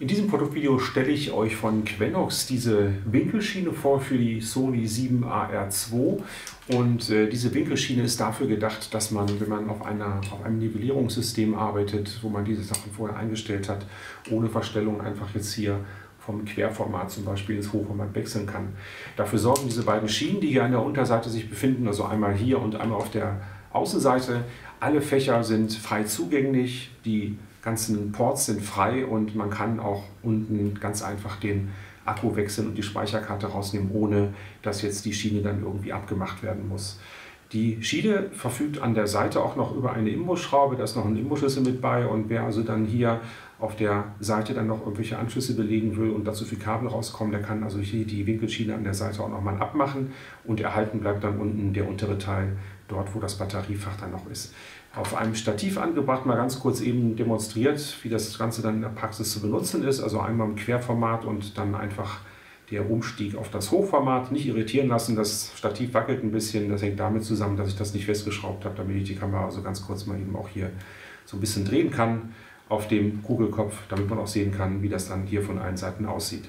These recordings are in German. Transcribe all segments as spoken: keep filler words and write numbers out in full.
In diesem Produktvideo stelle ich euch von Quenox diese Winkelschiene vor für die Sony sieben A R zwei, und äh, diese Winkelschiene ist dafür gedacht, dass man, wenn man auf, einer, auf einem Nivellierungssystem arbeitet, wo man diese Sachen vorher eingestellt hat, ohne Verstellung einfach jetzt hier vom Querformat zum Beispiel ins Hochformat wechseln kann. Dafür sorgen diese beiden Schienen, die hier an der Unterseite sich befinden, also einmal hier und einmal auf der Außenseite. Alle Fächer sind frei zugänglich, die ganzen Ports sind frei und man kann auch unten ganz einfach den Akku wechseln und die Speicherkarte rausnehmen, ohne dass jetzt die Schiene dann irgendwie abgemacht werden muss. Die Schiene verfügt an der Seite auch noch über eine Imbusschraube, da ist noch ein Imbusschlüssel mit bei, und wer also dann hier auf der Seite dann noch irgendwelche Anschlüsse belegen will und dazu viel Kabel rauskommen, der kann also hier die Winkelschiene an der Seite auch nochmal abmachen, und erhalten bleibt dann unten der untere Teil, dort wo das Batteriefach dann noch ist. Auf einem Stativ angebracht, mal ganz kurz eben demonstriert, wie das Ganze dann in der Praxis zu benutzen ist. Also einmal im Querformat und dann einfach der Umstieg auf das Hochformat. Nicht irritieren lassen, das Stativ wackelt ein bisschen. Das hängt damit zusammen, dass ich das nicht festgeschraubt habe, damit ich die Kamera also ganz kurz mal eben auch hier so ein bisschen drehen kann auf dem Kugelkopf, damit man auch sehen kann, wie das dann hier von allen Seiten aussieht.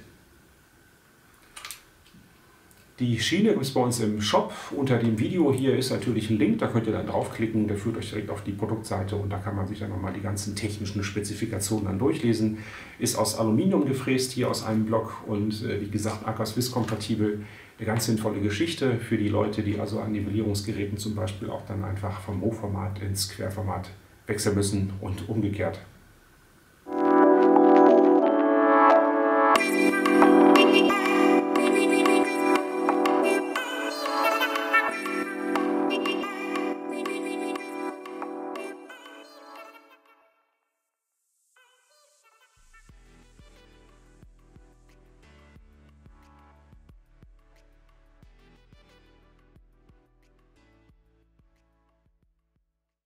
Die Schiene gibt es bei uns im Shop. Unter dem Video hier ist natürlich ein Link, da könnt ihr dann draufklicken, der führt euch direkt auf die Produktseite, und da kann man sich dann nochmal die ganzen technischen Spezifikationen dann durchlesen. Ist aus Aluminium gefräst, hier aus einem Block, und äh, wie gesagt Akka Swiss kompatibel. Eine ganz sinnvolle Geschichte für die Leute, die also an Nivellierungsgeräten zum Beispiel auch dann einfach vom Hochformat ins Querformat wechseln müssen und umgekehrt.